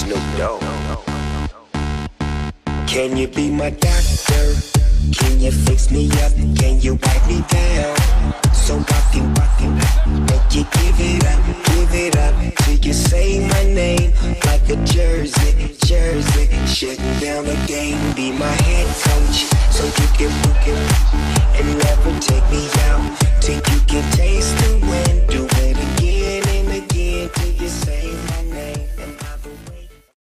Snoop Dogg. Can you be my doctor? Can you fix me up? Can you wipe me down? So rock you, make you give it up till you say